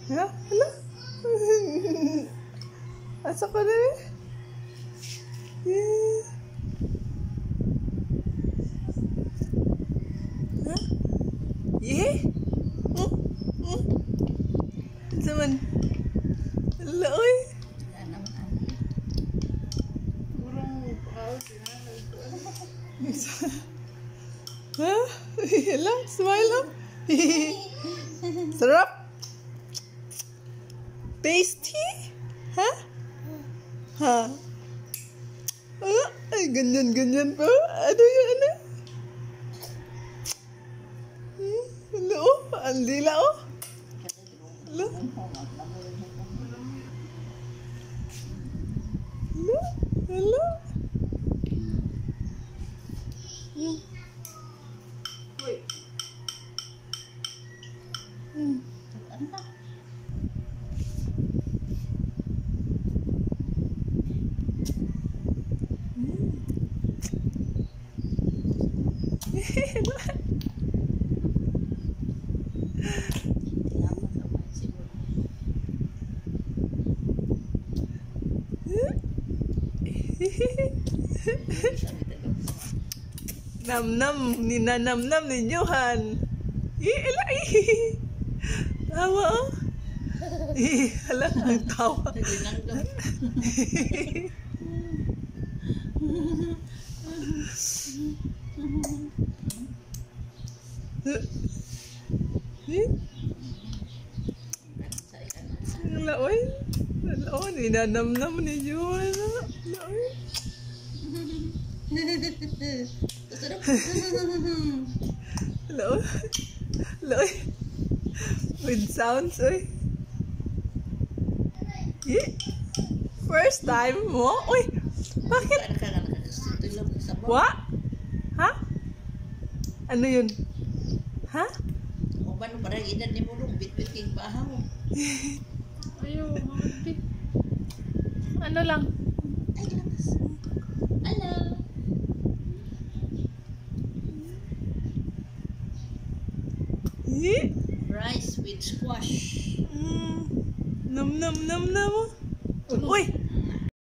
Ha? Hala? Asa ka na eh? Ha? Yeh? Zaman. Hala, oy. Ha? Hala, smile up. Sarap. Tasty? Ha? Ha? Ay, ganyan pa. Ano yun, ano? Hala, oh. Ang dila, oh. Hala. Hala. Wait. Nam-nam, ninanam-nam ni Johan. Ila, tawa, oh. Hala, ang tawa. Hala, oy. Hala, oh, ninanam-nam ni Johan. Hala, oy. Hello? Hello? With sounds, oy. First time mo? Uy, bakit? What? Ha? Ano yun? Ha? O ba no parang idan ni mo nung bit-bit king bahaw. Ayaw, bit. Ano lang? Ay, lakas. Hello. Rice with squash. Nam. Uy!